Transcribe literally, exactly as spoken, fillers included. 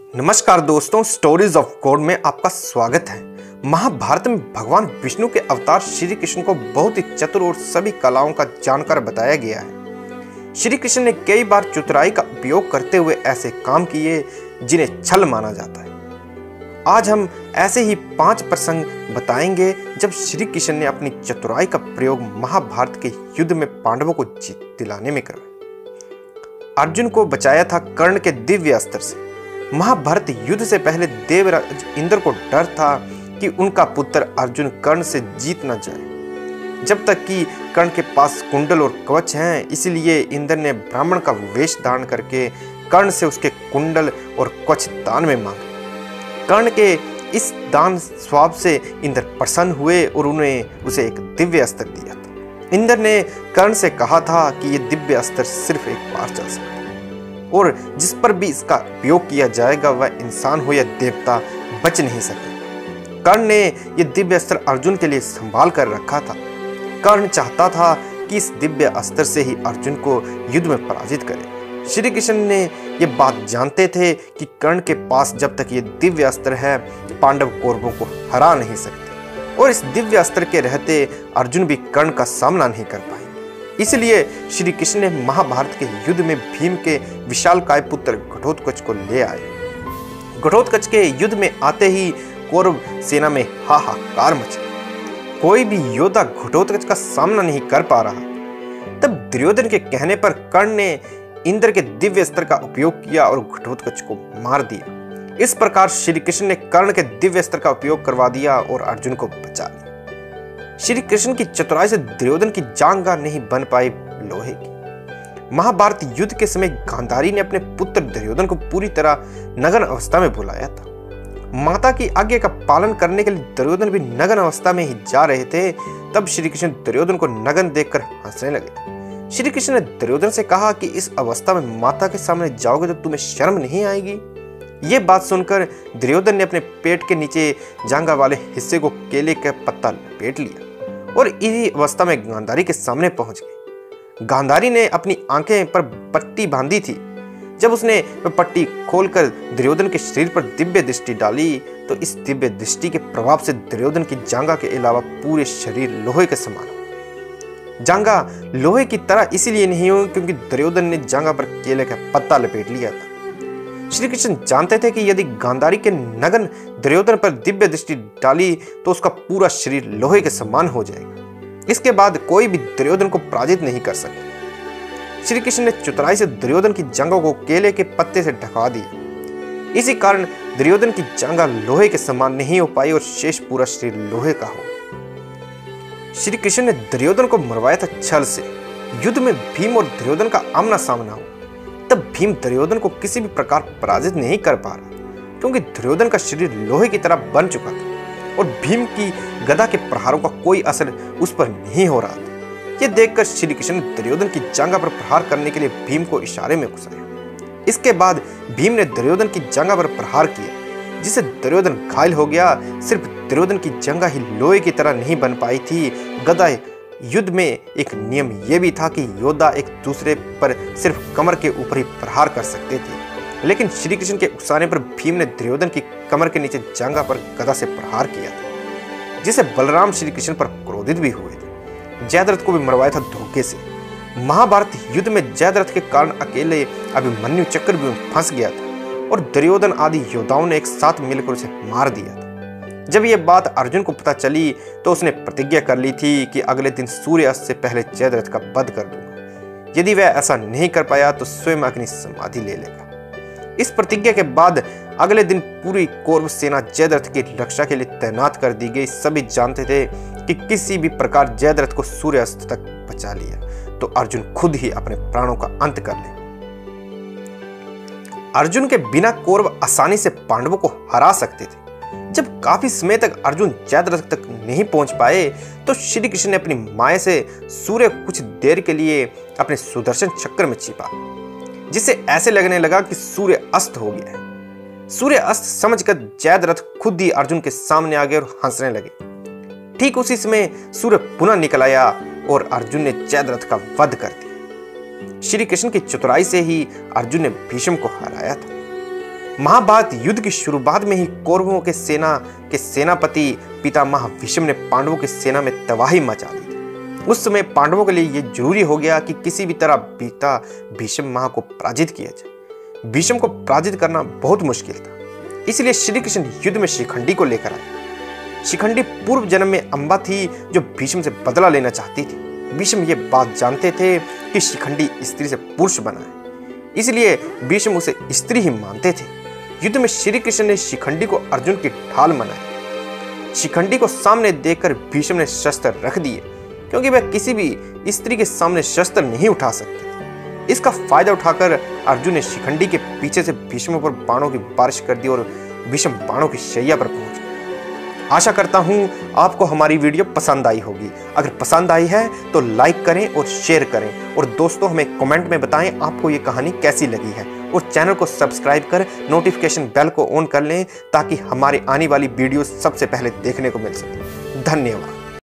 नमस्कार दोस्तों, stories of God में आपका स्वागत है। महाभारत में भगवान विष्णु के अवतार श्री कृष्ण को बहुत ही चतुर और सभी कलाओं का जानकार बताया गया है। श्री कृष्ण ने कई बार चतुराई का उपयोग करते हुए ऐसे काम किए जिन्हें छल माना जाता है। आज हम ऐसे ही पांच प्रसंग बताएंगे जब श्री कृष्ण ने अपनी चतुराई का प्रयोग महाभारत के युद्ध में पांडवों को जीत दिलाने में करवाया। अर्जुन को बचाया था कर्ण के दिव्य अस्त्र से। महाभारत युद्ध से पहले देवराज इंद्र को डर था कि उनका पुत्र अर्जुन कर्ण से जीत न जाए, जब तक कि कर्ण के पास कुंडल और कवच हैं। इसलिए इंद्र ने ब्राह्मण का वेश धारण करके कर्ण से उसके कुंडल और कवच दान में मांगे। कर्ण के इस दान स्वभाव से इंद्र प्रसन्न हुए और उन्हें उसे एक दिव्य अस्त्र दिया था। इंद्र ने कर्ण से कहा था कि यह दिव्य अस्त्र सिर्फ एक बार चल सकता है और जिस पर भी इसका उपयोग किया जाएगा वह इंसान हो या देवता बच नहीं सकेगा। कर्ण ने यह दिव्य अस्त्र अर्जुन के लिए संभाल कर रखा था। कर्ण चाहता था कि इस दिव्य अस्त्र से ही अर्जुन को युद्ध में पराजित करे। श्री कृष्ण ने यह बात जानते थे कि कर्ण के पास जब तक यह दिव्य अस्त्र है पांडव कौरवों को हरा नहीं सकते, और इस दिव्य अस्त्र के रहते अर्जुन भी कर्ण का सामना नहीं कर पाएंगे। इसलिए श्री कृष्ण ने महाभारत के युद्ध में भीम के विशालकाय पुत्र घटोत्कच को ले आए। घटोत्कच के युद्ध में आते ही कौरव सेना में हाहाकार मचा। कोई भी योद्धा घटोत्कच का सामना नहीं कर पा रहा। तब दुर्योधन के कहने पर कर्ण ने इंद्र के दिव्य अस्त्र का उपयोग किया और घटोत्कच को मार दिया। इस प्रकार श्री कृष्ण ने कर्ण के दिव्य अस्त्र का उपयोग करवा दिया और अर्जुन को बचा लिया। श्री कृष्ण की चतुराई से दुर्योधन की जांघा नहीं बन पाई लोहे की। महाभारत युद्ध के समय गांधारी ने अपने पुत्र दुर्योधन को पूरी तरह नग्न अवस्था में बुलाया था। माता की आज्ञा का पालन करने के लिए दुर्योधन भी नग्न अवस्था में ही जा रहे थे। तब श्री कृष्ण दुर्योधन को नग्न देखकर हंसने लगे। श्री कृष्ण ने दुर्योधन से कहा कि इस अवस्था में माता के सामने जाओगे तो तुम्हें शर्म नहीं आएगी। ये बात सुनकर दुर्योधन ने अपने पेट के नीचे जांघा वाले हिस्से को केले का पत्ता लपेट लिया और इसी अवस्था में गांधारी के सामने पहुंच गए। गांधारी ने अपनी आंखें पर पट्टी बांधी थी। जब उसने पट्टी खोलकर दुर्योधन के शरीर पर दिव्य दृष्टि डाली तो इस दिव्य दृष्टि के प्रभाव से दुर्योधन की जांघा के अलावा पूरे शरीर लोहे के समान हो। जांघा लोहे की तरह इसीलिए नहीं हुई क्योंकि दुर्योधन ने जांघा पर केले का पत्ता लपेट लिया था। श्री कृष्ण जानते थे कि यदि गांधारी के नग्न दुर्योधन पर दिव्य दृष्टि डाली तो उसका पूरा शरीर लोहे के समान हो जाएगा। इसके बाद कोई भी दुर्योधन को पराजित नहीं कर सकता। श्री कृष्ण ने चतुराई से दुर्योधन की जांघों को केले के पत्ते से ढका दिया। इसी कारण दुर्योधन की जांघा लोहे के समान नहीं हो पाई और शेष पूरा शरीर लोहे का हो। श्री कृष्ण ने दुर्योधन को मरवाया था छल से। युद्ध में भीम और दुर्योधन का आमना सामना हो। तब भीम दुर्योधन को किसी भी प्रकार पराजित नहीं कर पा रहा क्योंकि दुर्योधन का शरीर लोहे की तरह बन चुका था और भीम की गदा के प्रहारों का कोई असर उस पर नहीं हो रहा था। यह देखकर श्री कृष्ण ने दुर्योधन की जांघा पर प्रहार करने के लिए भीम को इशारे में घुसाया। इसके बाद भीम ने दुर्योधन की जांघा पर प्रहार किया जिससे दुर्योधन घायल हो गया। सिर्फ दुर्योधन की जांघा ही लोहे की तरह नहीं बन पाई थी। गदा युद्ध में एक नियम यह भी था कि योद्धा एक दूसरे पर सिर्फ कमर के ऊपर ही प्रहार कर सकते थे, लेकिन श्री कृष्ण के उकसाने पर भीम ने दुर्योधन की कमर के नीचे जांघा पर गदा से प्रहार किया था, जिसे बलराम श्री कृष्ण पर क्रोधित भी हुए थे। जयद्रथ को भी मरवाया था धोखे से। महाभारत युद्ध में जयद्रथ के कारण अकेले अभिमन्यु चक्रव्यूह में फंस गया था और दुर्योधन आदि योद्धाओं ने एक साथ मिलकर उसे मार दिया था। जब यह बात अर्जुन को पता चली तो उसने प्रतिज्ञा कर ली थी कि अगले दिन सूर्यास्त से पहले जयद्रथ का वध कर दूंगा। यदि वह ऐसा नहीं कर पाया तो स्वयं अग्नि समाधि ले लेगा। इस प्रतिज्ञा के बाद अगले दिन पूरी कौरव सेना जयद्रथ की रक्षा के लिए तैनात कर दी गई। सभी जानते थे कि किसी भी प्रकार जयद्रथ को सूर्यास्त तक बचा लिया तो अर्जुन खुद ही अपने प्राणों का अंत कर ले। अर्जुन के बिना कौरव आसानी से पांडवों को हरा सकते थे। जब काफी समय तक अर्जुन जयद्रथ तक नहीं पहुंच पाए तो श्री कृष्ण ने अपनी माया से सूर्य कुछ देर के लिए अपने सुदर्शन चक्र में छिपा, जिससे ऐसे लगने लगा कि सूर्य अस्त हो गया है। सूर्य अस्त समझकर जयद्रथ खुद ही अर्जुन के सामने आ गए और हंसने लगे। ठीक उसी समय सूर्य पुनः निकल आया और अर्जुन ने जयद्रथ का वध कर दिया। श्री कृष्ण की चतुराई से ही अर्जुन ने भीष्म को हराया था। महाभारत युद्ध की शुरुआत में ही कौरवों के सेना के सेनापति पितामह भीष्म ने पांडवों की सेना में तबाही मचा दी थी। उस समय पांडवों के लिए यह जरूरी हो गया कि किसी भी तरह पिता भीष्म महा को पराजित किया जाए। भीष्म को पराजित करना बहुत मुश्किल था, इसलिए श्री कृष्ण युद्ध में शिखंडी को लेकर आए। शिखंडी पूर्व जन्म में अम्बा थी जो भीष्म से बदला लेना चाहती थी। भीष्म ये बात जानते थे कि शिखंडी स्त्री से पुरुष बना है, इसलिए भीष्म उसे स्त्री ही मानते थे। युद्ध में श्री कृष्ण ने शिखंडी को अर्जुन की ढाल बनाई। शिखंडी को सामने देखकर भीष्म ने शस्त्र रख दिए, क्योंकि वह किसी भी स्त्री के सामने शस्त्र नहीं उठा सकते थे। इसका फायदा उठाकर अर्जुन ने शिखंडी के पीछे से भीष्म पर बाणों की बारिश कर दी और भीष्म बाणों की शैया पर पहुंच गए। आशा करता हूं आपको हमारी वीडियो पसंद आई होगी। अगर पसंद आई है तो लाइक करें और शेयर करें, और दोस्तों हमें कमेंट में बताएं आपको ये कहानी कैसी लगी है, और चैनल को सब्सक्राइब कर नोटिफिकेशन बेल को ऑन कर लें ताकि हमारी आने वाली वीडियो सबसे पहले देखने को मिल सके। धन्यवाद।